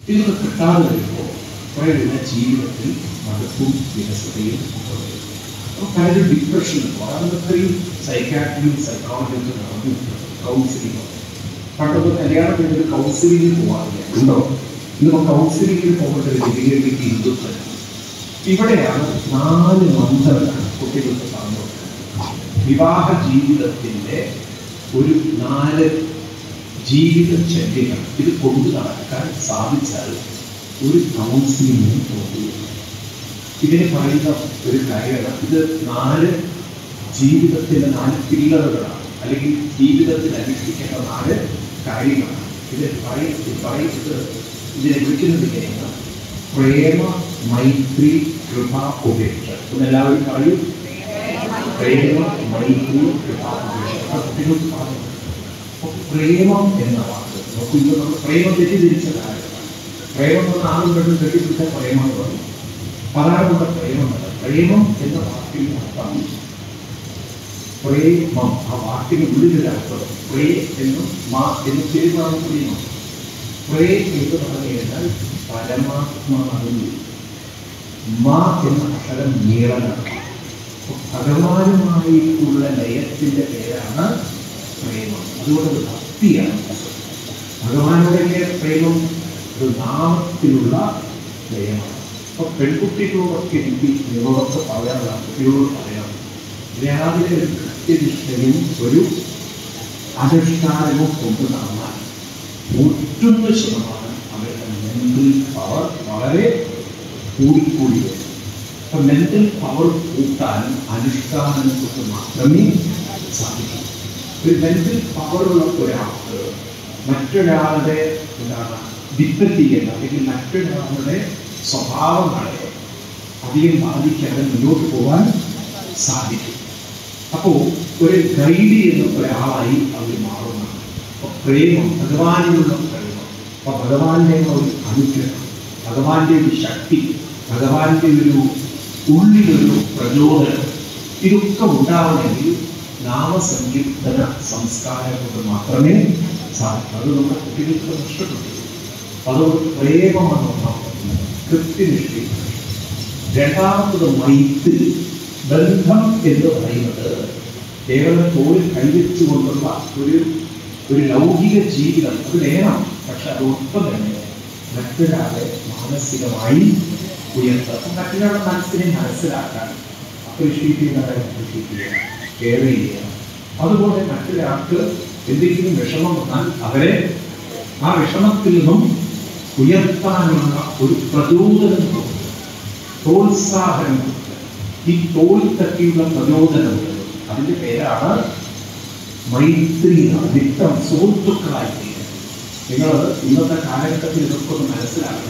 ഇതൊക്കെ കിട്ടാതെ വരുമ്പോൾ കുറേ ജീവിതത്തിൽ മടുപ്പും വിരസതയും ഒക്കെ വരും. അപ്പോൾ പലരും ഡിപ്രഷൻ അത്രയും സൈക്കാട്രിയും സൈക്കോളജിയും നടന്നു കൗൺസിലിംഗ്. പണ്ടൊക്കെ കല്യാണം കഴിഞ്ഞൊരു കൗൺസിലിംഗിൽ പോകാറില്ല ഉണ്ടോ? ഇന്നിപ്പോൾ കൗൺസിലിംഗിൽ പോകേണ്ട ഒരു രീതിയിലേക്ക് ഹിന്ദുക്കൾ. ഇവിടെയാണ് 4 മന്ത്രങ്ങൾ കുട്ടികൾക്ക് പറഞ്ഞു വിവാഹ ജീവിതത്തിൻ്റെ ഒരു 4 ജീവിതചര്യകൾ ഇത് കൊണ്ടു നടക്കാൻ സാധിച്ചാൽ ഒരു കൗൺസിലിംഗിന് പോകുന്നു. ഇതിന് പറയുന്ന ഒരു കാര്യമാണ്, ഇത് 4 ജീവിതത്തിലെ 4 പില്ലറുകളാണ്, അല്ലെങ്കിൽ ജീവിതത്തിൽ അനുഷ്ഠിക്കേണ്ട 4 കാര്യങ്ങളാണ്. ഇതിനെ വിളിക്കുന്നത് ഇങ്ങനെയാണ്: പ്രേമ, മൈത്രി, കൃപ, ഉപേക്ഷ. എല്ലാവരും പറയും പ്രേമ, മൈത്രി, കൃപ, ഉപേക്ഷ. പ്രേമം എന്ന വാക്ക് നോക്കുമ്പോൾ നമ്മൾ പ്രേമം തെറ്റിദ്ധരിച്ച കാര്യമാണ്. പ്രേമം എന്ന ആളും പെട്ടും തെറ്റിദ്ധരിച്ച പ്രേമം എന്ന് പറയും. പതാരമുള്ള പ്രേമമല്ല. പ്രേമം എന്ന വാക്കിൽ അർത്ഥം പ്രേമം. ആ വാക്കിന് ഉള്ളിലൊരർത്ഥം പ്രേ എന്നും മാ എന്നും ചേരുവാണ് പ്രേമം. പ്രേ എന്ന് പറഞ്ഞു കഴിഞ്ഞാൽ പരമാത്മാവിൽ, മാ എന്ന അക്ഷരം നീളനാണ്. ഭഗവാനുമായിട്ടുള്ള ലയത്തിന്റെ പേരാണ് പ്രേമം. അതുകൊണ്ട് ഭക്തിയാണ്. ഭഗവാനുடைய പ്രേമം ഒരു നാമത്തിലുള്ള ലയമാണ്. അപ്പൊ പെൺകുട്ടികളോടൊക്കെ എനിക്ക് നിങ്ങളൊക്കെ പറയാനുള്ള കുട്ടികളോട് പറയാം, രാവിലെ ഒരു കൃത്യനിഷ്ഠയും ഒരു അനുഷ്ഠാനവും കൊണ്ട് നടന്നാൽ 100% അവരുടെ മെന്റൽ പവർ വളരെ കൂടിക്കൂടി വരും. അപ്പൊ മെന്റൽ പവർ കൂട്ടാനും അനുഷ്ഠാനം കൊണ്ട് മാത്രമേ സാധിക്കൂ. ഒരു മെന്റൽ പവറുള്ള ഒരാൾക്ക് മറ്റൊരാളുടെ ഡിപ്പെൻഡ് ചെയ്യുന്ന അല്ലെങ്കിൽ മറ്റൊരാളുടെ സ്വഭാവങ്ങളെ അധികം ബാധിക്കാതെ മുന്നോട്ട് പോകാൻ സാധിക്കും. അപ്പോൾ ഒരു ഗൈഡ് ചെയ്യുന്ന ഒരാളായി അവർ മാറുന്നതാണ്. അപ്പോൾ പ്രേമം, ഭഗവാനിലുള്ള പ്രേമം, അപ്പോൾ ഭഗവാന്റെ ഒരു അനുഗ്രഹം, ഭഗവാന്റെ ഒരു ശക്തി, ഭഗവാന്റെ ഒരു ഉള്ളിലൊരു പ്രചോദനം, ഇതൊക്കെ ഉണ്ടാവണമെങ്കിൽ നാമസങ്കീർത്തന സംസ്കാരം കൊണ്ട് മാത്രമേ സാധിക്കൂ. അത് നമ്മുടെ കുട്ടികൾക്ക് നഷ്ടപ്പെട്ടു. അതുകൊണ്ട് പ്രേമമാണ് ഒന്നാമത്, കൃത്യനിഷ്ഠ. രണ്ടാമത്തത് മൈത്രി, ബന്ധം എന്ന് പറയുന്നത് കേവലം തോളിൽ കൈവച്ചുകൊണ്ടുള്ള ഒരു ലൗകിക ജീവിതം. അത് വേണം, പക്ഷെ അതൊപ്പം തന്നെ മറ്റൊരാളെ മാനസികമായി ഉയർത്തുക, മറ്റൊരാളുടെ മനസ്സിനെ മനസ്സിലാക്കാൻ അപ്രീഷിയേറ്റ് ചെയ്യുന്നവരെ അപ്രീഷിയേറ്റ് ചെയ്യുക, കെയർ ചെയ്യുക. അതുപോലെ മറ്റൊരാൾക്ക് എന്തെങ്കിലും വിഷമം വന്നാൽ അവരെ ആ വിഷമത്തിൽ നിന്നും ഉയർത്താനുള്ള ഒരു പ്രചോദനം കൊടുക്കുക, പ്രോത്സാഹനം കൊടുക്കുക. ഈ തോൾ തട്ടിയുള്ള പ്രചോദനം, അതിൻ്റെ പേരാണ് മൈത്രി. മിത്രം, സുഹൃത്തുക്കളായി. നിങ്ങൾ ഇന്നത്തെ കാലഘട്ടത്തിൽ ഇതൊക്കെ ഒന്ന് മനസ്സിലാക്കണം.